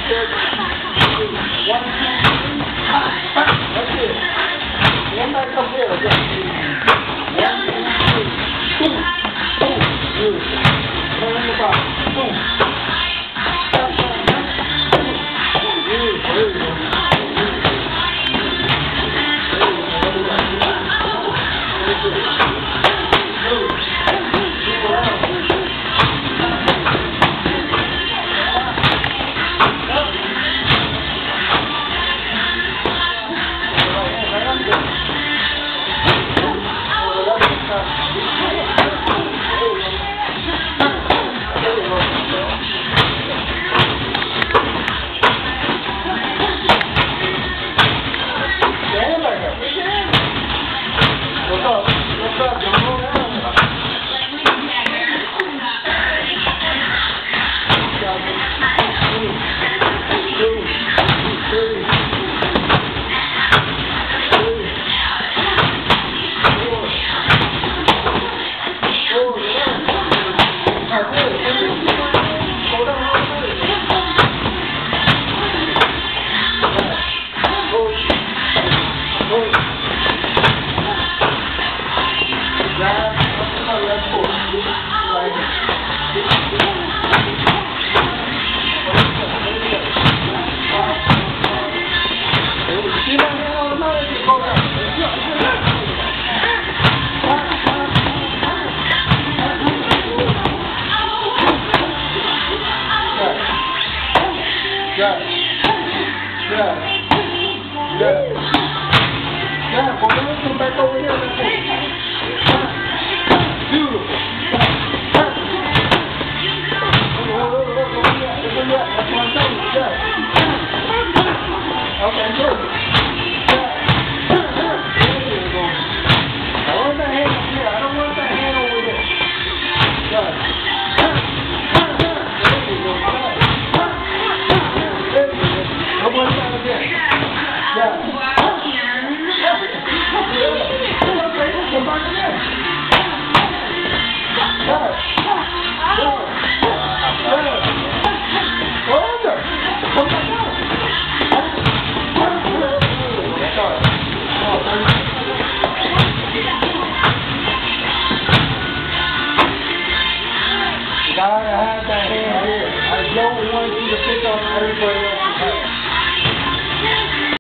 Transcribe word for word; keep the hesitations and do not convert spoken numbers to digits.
One, two, three. That's it. One back up there. One, two, three. Boom. Boom. Good. Turn the box. Boom. Stop, stop, stop. Good. There you go. Yeah. Yeah. Yeah. Yeah. Well, let's come back over here. Beautiful. That's what I'm telling you. Yeah. Okay, good. I want that hand over here. I don't want that hand over here. Yeah. God, I have that hand here. I don't want you to pick on everybody else's hand.